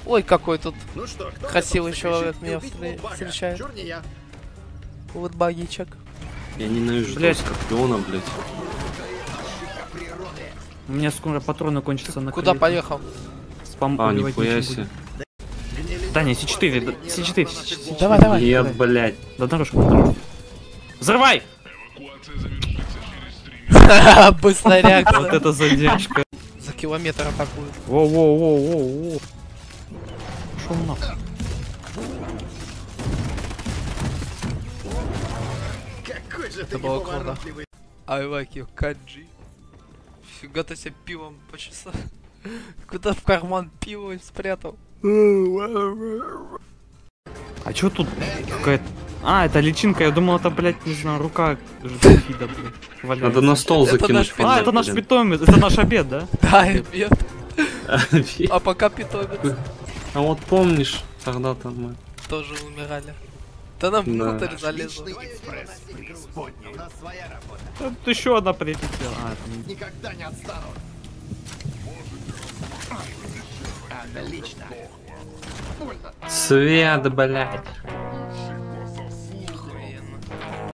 Ой, какой тут Ну что, кто красивый готов человек совершить меня мелкий полубага? встречает. Чур не я. Вот багичек. Я ненавижу Блядь. Скорпиона, блядь. У меня скоро патроны кончатся на Куда кредит. поехал? Спам А, убивать нихуя ничего себе. будет. Да не, С4, да, С4, С4. Давай, давай. Нет, блядь. Да дорожку, на дорожку. Взрывай! Быстрая Вот реакция. это задержка. За километр атакуют. Воу-воу-воу-воу-воу. Пошел нахуй. Какой же ты Это было круто. неповоротливый. I like you, Канджи. Фига ты себе пивом почесал. Куда в карман пиво спрятал? А чё тут какая-то... А, это личинка, я думал, это, блядь, не знаю, рука Жидофида, блядь, валяется. Надо на стол Это закинуть. наш А, это наш блин. питомец, это наш обед, да? Да, нет. А пока питомец А вот помнишь, тогда-то мы... тоже умирали. Да нам Да. внутрь залезло. У нас своя работа. Тут еще одна прилетела. А, это не... Никогда не отстану. Отлично. Свет, блядь.